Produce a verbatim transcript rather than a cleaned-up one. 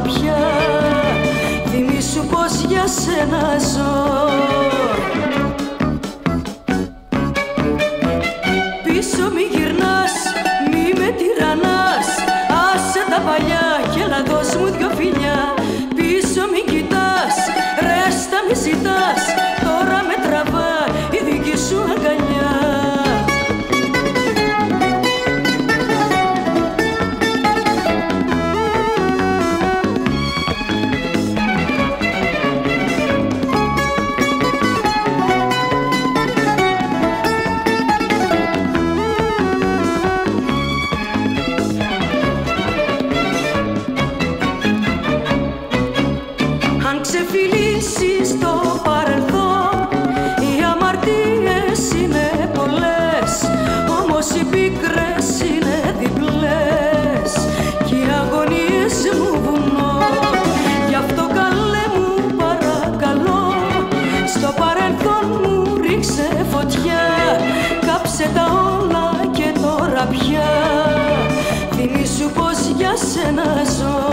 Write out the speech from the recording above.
πια. Θυμήσου πως για σένα ζω. Πίσω μη γυρνάς, μη με τυραννάς. Άσε τα παλιά και έλα δώσ' μου δυο φιλιά. Πίσω μη κοιτάς, ρέστα μη ζητάς. Τώρα με τραβά η δική σου αγκαλιά. Αν ξεφυλίσεις το παρελθόν, οι αμαρτίες είναι πολλές, όμως οι πίκρες είναι διπλές κι οι αγωνίες μου βουνό. Γι' αυτό καλέ μου παρακαλώ, στο παρελθόν μου ρίξε φωτιά. Κάψε τα όλα και τώρα πια, θυμήσου πως για σένα ζω.